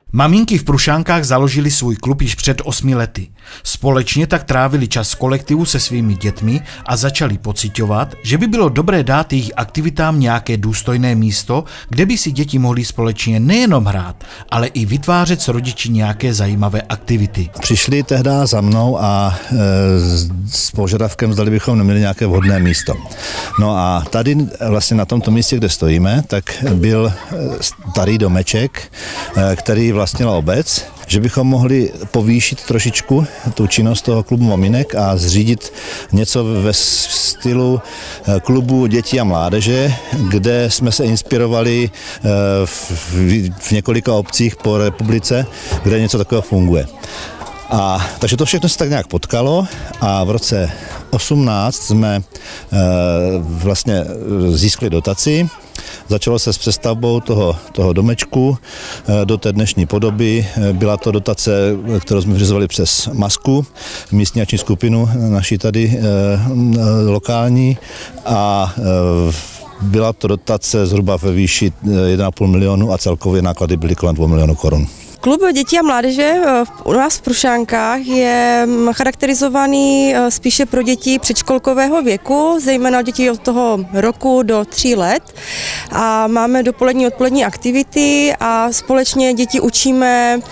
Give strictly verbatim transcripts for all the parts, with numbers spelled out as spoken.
Maminky v Prušánkách založili svůj klub již před osmi lety. Společně tak trávili čas v kolektivu se svými dětmi a začali pociťovat, že by bylo dobré dát jejich aktivitám nějaké důstojné místo, kde by si děti mohly společně nejenom hrát, ale i vytvářet s rodiči nějaké zajímavé aktivity. Přišli tehdy za mnou a e, s požadavkem, zdali bychom neměli nějaké vhodné místo. No a tady vlastně na tomto místě, kde stojíme, tak byl starý domeček, e, který vlastnila obec, že bychom mohli povýšit trošičku tu činnost toho klubu maminek a zřídit něco ve stylu klubu dětí a mládeže, kde jsme se inspirovali v, v několika obcích po republice, kde něco takového funguje. A takže to všechno se tak nějak potkalo a v roce osmnáct jsme e, vlastně získali dotaci. Začalo se s přestavbou toho, toho domečku e, do té dnešní podoby. E, byla to dotace, kterou jsme vyřizovali přes Masku, místní akční skupinu naší tady e, lokální a e, byla to dotace zhruba ve výši jedna a půl milionu a celkově náklady byly kolem dvou milionů korun. Klub dětí a mládeže u nás v Prušánkách je charakterizovaný spíše pro děti předškolkového věku, zejména děti od toho roku do tří let. A máme dopolední odpolední aktivity a společně děti učíme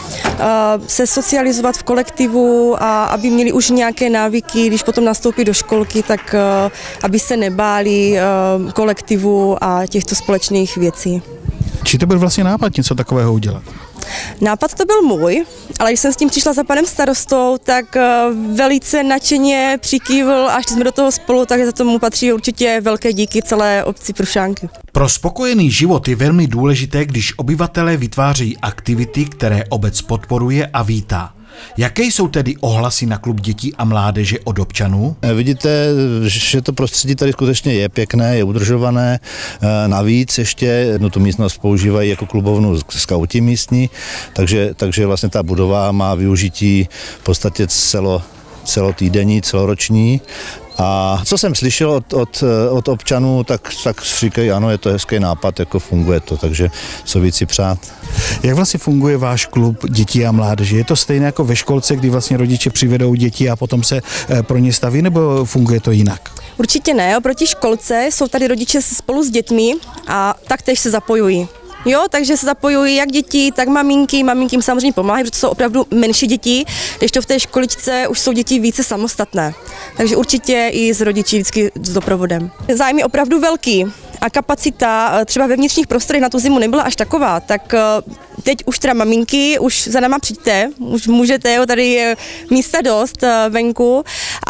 se socializovat v kolektivu a aby měli už nějaké návyky, když potom nastoupí do školky, tak aby se nebáli kolektivu a těchto společných věcí. Či to byl vlastně nápad něco takového udělat? Nápad to byl můj, ale když jsem s tím přišla za panem starostou, tak velice nadšeně přikývl, až jsme do toho spolu, takže za tomu patří určitě velké díky celé obci Prušánky. Pro spokojený život je velmi důležité, když obyvatelé vytvářejí aktivity, které obec podporuje a vítá. Jaké jsou tedy ohlasy na klub dětí a mládeže od občanů? Vidíte, že to prostředí tady skutečně je pěkné, je udržované. Navíc ještě jednu tu místnost používají jako klubovnu skauti místní, takže, takže vlastně ta budova má využití v podstatě celo, celotýdenní, celoroční. A co jsem slyšel od, od, od občanů, tak, tak říkají, ano, je to hezký nápad, jako funguje to, takže co víc si přát. Jak vlastně funguje váš klub dětí a mládeže? Je to stejné jako ve školce, kdy vlastně rodiče přivedou děti a potom se pro ně staví, nebo funguje to jinak? Určitě ne, oproti školce jsou tady rodiče spolu s dětmi a taktéž se zapojují. Jo, takže se zapojují jak děti, tak maminky. Maminky jim samozřejmě pomáhají, protože to jsou opravdu menší děti, když to v té školičce už jsou děti více samostatné. Takže určitě i s rodiči vždycky s doprovodem. Zájem je opravdu velký a kapacita třeba ve vnitřních prostorech na tu zimu nebyla až taková, tak teď už teda maminky, už za náma přijďte, už můžete, jo, tady je místa dost venku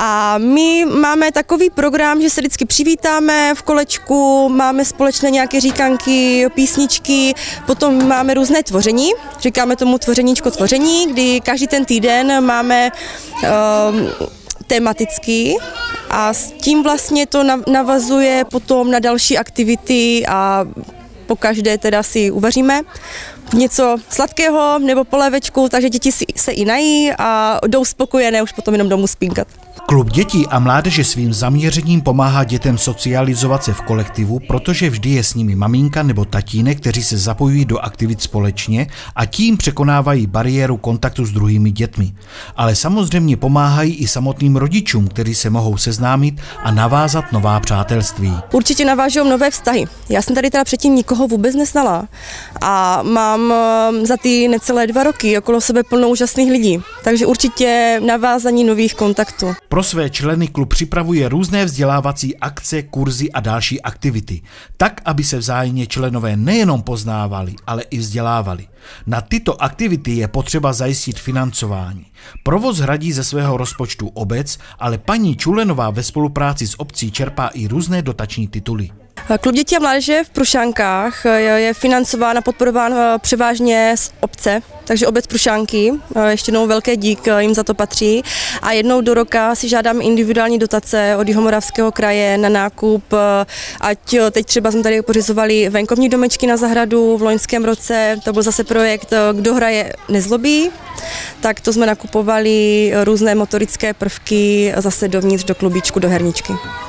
a my máme takový program, že se vždycky přivítáme v kolečku, máme společné nějaké říkanky, písničky, potom máme různé tvoření, říkáme tomu tvořeníčko tvoření, kdy každý ten týden máme um, tematický a s tím vlastně to navazuje potom na další aktivity a po každé teda si uvaříme něco sladkého nebo polévečku, takže děti si se i nají a jdou spokojené už potom jenom domů spínkat. Klub dětí a mládeže svým zaměřením pomáhá dětem socializovat se v kolektivu, protože vždy je s nimi maminka nebo tatínek, kteří se zapojují do aktivit společně a tím překonávají bariéru kontaktu s druhými dětmi. Ale samozřejmě pomáhají i samotným rodičům, kteří se mohou seznámit a navázat nová přátelství. Určitě navážou nové vztahy. Já jsem tady teda předtím nikoho vůbec neznala a mám za ty necelé dva roky okolo sebe plno úžasných lidí, takže určitě navázání nových kontaktů. Pro své členy klub připravuje různé vzdělávací akce, kurzy a další aktivity, tak, aby se vzájemně členové nejenom poznávali, ale i vzdělávali. Na tyto aktivity je potřeba zajistit financování. Provoz hradí ze svého rozpočtu obec, ale paní Čulenová ve spolupráci s obcí čerpá i různé dotační tituly. Klub dětí a mládeže v Prušánkách je financován a podporován převážně z obce, takže obec Prušánky, ještě jednou velké dík jim za to patří. A jednou do roka si žádám individuální dotace od Jihomoravského kraje na nákup, ať teď třeba jsme tady pořizovali venkovní domečky na zahradu v loňském roce, to byl zase projekt Kdo hraje nezlobí, tak to jsme nakupovali různé motorické prvky zase dovnitř do klubíčku, do herničky.